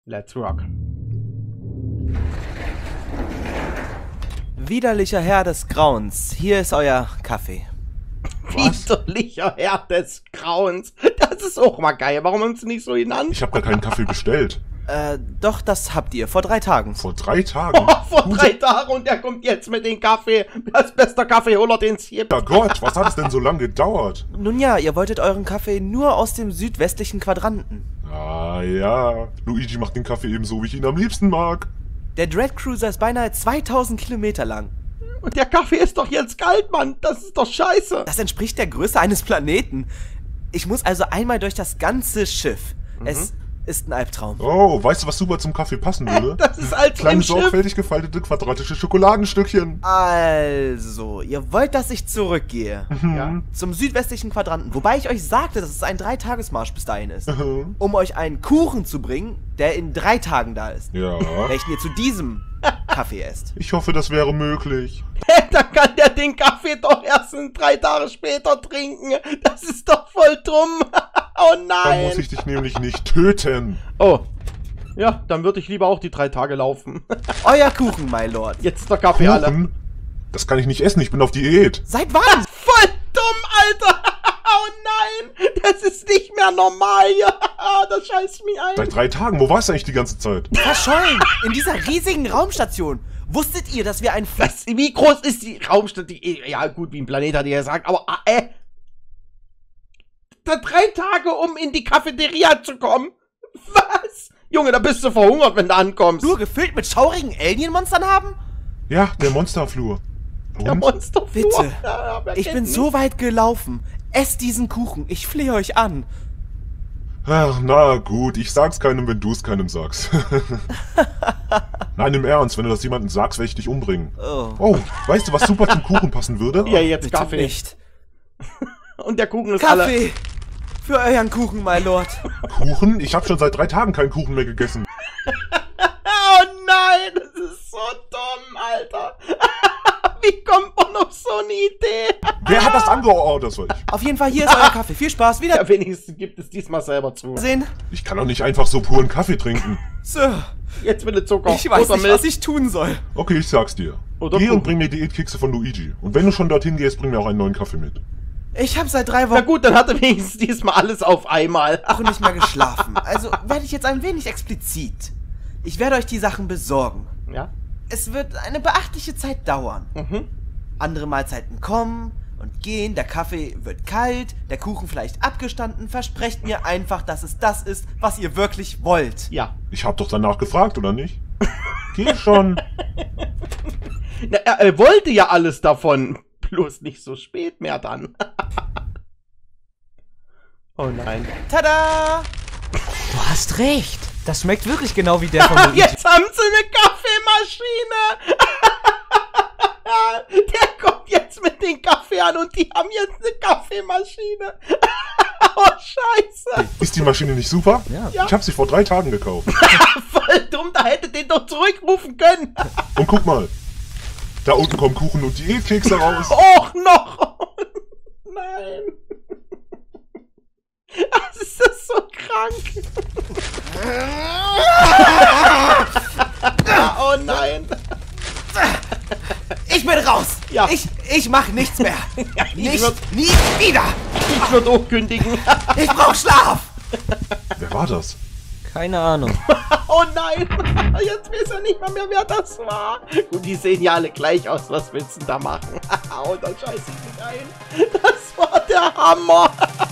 Let's rock. Widerlicher Herr des Grauens, hier ist euer Kaffee. Widerlicher Herr des Grauens. Das ist auch mal geil. Warum haben sie nicht so genannt? Ich habe gar keinen Kaffee bestellt. Doch, das habt ihr. Vor 3 Tagen. Vor 3 Tagen? Oh, vor 3 Tagen und der kommt jetzt mit dem Kaffee. Das bester Kaffeeholer, den es gibt. Ja Gott, was hat es denn so lange gedauert? Nun ja, ihr wolltet euren Kaffee nur aus dem südwestlichen Quadranten. Ah ja, Luigi macht den Kaffee ebenso, wie ich ihn am liebsten mag. Der Dread Cruiser ist beinahe 2000 Kilometer lang. Und der Kaffee ist doch jetzt kalt, Mann. Das ist doch scheiße. Das entspricht der Größe eines Planeten. Ich muss also einmal durch das ganze Schiff. Es ist ein Albtraum. Oh, weißt du, was super zum Kaffee passen würde? Das ist als Kleine im Schiff. sorgfältig gefaltete quadratische Schokoladenstückchen. Also, ihr wollt, dass ich zurückgehe. Ja. Zum südwestlichen Quadranten. Wobei ich euch sagte, dass es ein 3-Tages-Marsch bis dahin ist. Um euch einen Kuchen zu bringen, der in 3 Tagen da ist. Ja. Welchen ihr zu diesem Kaffee esst. Ich hoffe, das wäre möglich. Dann kann der den Kaffee doch erst 3 Tage später trinken. Das ist doch voll dumm. Oh Dann nein. muss ich dich nämlich nicht töten. Oh. Ja, dann würde ich lieber auch die 3 Tage laufen. Euer Kuchen, my Lord. Jetzt ist der Kaffee alle. Kuchen? Das kann ich nicht essen, ich bin auf Diät. Seit wann? Voll dumm, Alter. Oh nein. Das ist nicht mehr normal hier. Das scheißt mich ein. Seit 3 Tagen, wo warst du eigentlich die ganze Zeit? Verschollen. In dieser riesigen Raumstation. Wusstet ihr, dass wir ein Wie groß ist die Raumstation? Ja gut, wie ein Planet hat ihr gesagt, aber 3 Tage, um in die Cafeteria zu kommen? Was? Junge, da bist du verhungert, wenn du ankommst. nur gefüllt mit schaurigen Alien-Monstern haben? Ja, der Monsterflur. Der Und? Monsterflur. Bitte. Ja, wer Ich kennt bin nicht? so weit gelaufen. Esst diesen Kuchen. Ich flehe euch an. Ach, na gut, ich sag's keinem, wenn du es keinem sagst. Nein, im Ernst, wenn du das jemandem sagst, werde ich dich umbringen. Oh. Oh, weißt du, was super zum Kuchen passen würde? Ja, jetzt Bitte Kaffee. nicht. Und der Kuchen ist alle. Kaffee. Für euren Kuchen, my Lord. Kuchen? Ich habe schon seit 3 Tagen keinen Kuchen mehr gegessen. Oh nein, das ist so dumm, Alter. Wie kommt man auf so eine Idee? Wer hat das angeordert, soll ich? Auf jeden Fall, hier ist euer Kaffee. Viel Spaß. Wieder Ja, wenigstens gibt es diesmal selber zu. sehen. Ich kann doch nicht einfach so puren Kaffee trinken. Sir, Jetzt bitte Zucker. ich weiß oder nicht, Milch. was ich tun soll. Okay, ich sag's dir. Oder Geh und Kuchen. bring mir Diätkekse von Luigi. Und wenn du schon dorthin gehst, bring mir auch einen neuen Kaffee mit. Ich habe seit 3 Na Wochen gut, dann hat er wenigstens diesmal alles auf einmal. auch nicht mehr geschlafen. Also werde ich jetzt ein wenig explizit. Ich werde euch die Sachen besorgen. Ja? Es wird eine beachtliche Zeit dauern. Mhm. Andere Mahlzeiten kommen und gehen, der Kaffee wird kalt, der Kuchen vielleicht abgestanden. Versprecht mir einfach, dass es das ist, was ihr wirklich wollt. Ja. Ich hab doch danach gefragt, oder nicht? Geh schon. Na, er wollte ja alles davon. Bloß nicht so spät mehr dann. Oh nein. Tada! Du hast recht. Das schmeckt wirklich genau wie der von Luigi. Jetzt haben sie eine Kaffeemaschine. Der kommt jetzt mit dem Kaffee an und die haben jetzt eine Kaffeemaschine. Oh, scheiße. Ist die Maschine nicht super? Ja. Ich hab sie vor 3 Tagen gekauft. Voll dumm, da hätte den doch zurückrufen können. Und guck mal. Da unten kommen Kuchen und Diätkekse raus. Och, noch. Oh, nein. Das ist das so krank. Oh nein. Ich bin raus! Ja. Ich mach nichts mehr! Ich würd- Nie wieder! Ich würde auch kündigen. Ich brauch Schlaf! Wer war das? Keine Ahnung. Oh nein. Jetzt weiß er nicht mal mehr, wer das war. Gut, die sehen ja alle gleich aus. Was willst du denn da machen? Und dann scheiße ich mich ein. Das war der Hammer.